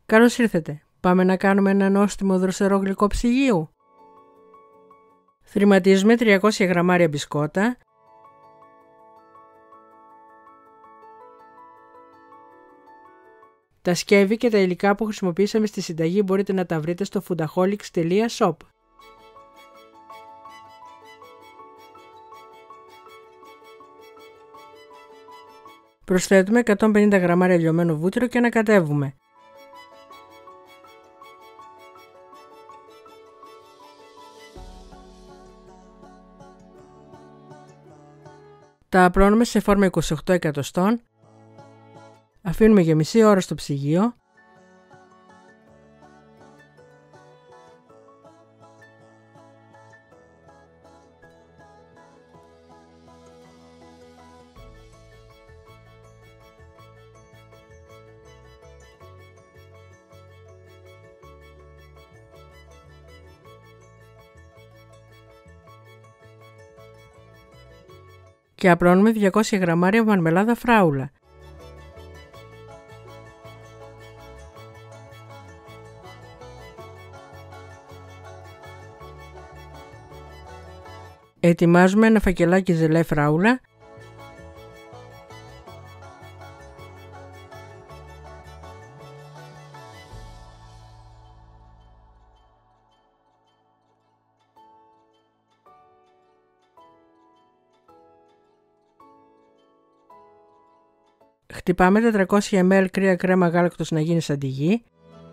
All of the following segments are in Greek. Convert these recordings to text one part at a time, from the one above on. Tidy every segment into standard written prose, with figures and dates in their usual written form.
Καλώς ήρθατε. Πάμε να κάνουμε ένα νόστιμο δροσερό γλυκό ψυγείου. Θρηματίζουμε 300 γραμμάρια μπισκότα, τα σκεύη και τα υλικά που χρησιμοποίησαμε στη συνταγή μπορείτε να τα βρείτε στο foodaholics.shop. Προσθέτουμε 150 γραμμάρια λιωμένο βούτυρο και ανακατεύουμε. Τα απλώνουμε σε φόρμα 28 εκατοστών, αφήνουμε για μισή ώρα στο ψυγείο και απλώνουμε 200 γραμμάρια μαρμελάδα φράουλα. Ετοιμάζουμε ένα φακελάκι ζελέ φράουλα χτυπάμε 400 ml κρύα κρέμα γάλακτος να γίνει σαν τηγή.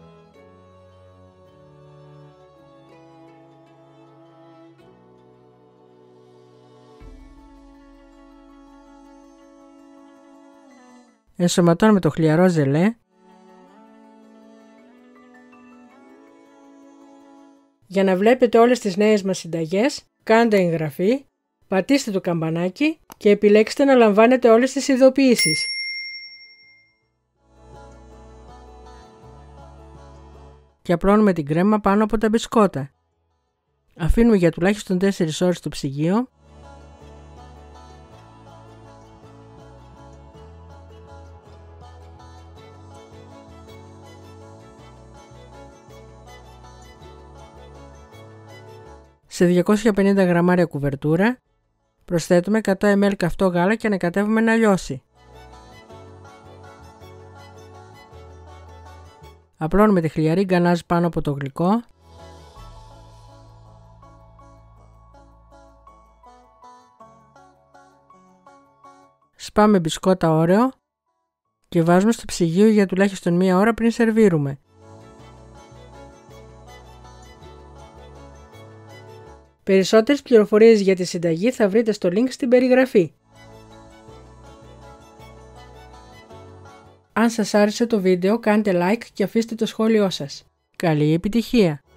Ενσωματώνουμε το χλιαρό ζελέ. Για να βλέπετε όλες τις νέες μας συνταγές, κάντε εγγραφή, πατήστε το καμπανάκι και επιλέξτε να λαμβάνετε όλες τις ειδοποιήσεις. Και απλώνουμε την κρέμα πάνω από τα μπισκότα. Αφήνουμε για τουλάχιστον 4 ώρες στο ψυγείο. Σε 250 γραμμάρια κουβερτούρα προσθέτουμε 100 ml καυτό γάλα και ανακατεύουμε να λιώσει. Απλώνουμε τη χλιαρή γκανάζ πάνω από το γλυκό. Σπάμε μπισκότα Όρεο και βάζουμε στο ψυγείο για τουλάχιστον 1 ώρα πριν σερβίρουμε. Περισσότερες πληροφορίες για τη συνταγή θα βρείτε στο link στην περιγραφή. Αν σας άρεσε το βίντεο κάντε like και αφήστε το σχόλιο σας. Καλή επιτυχία!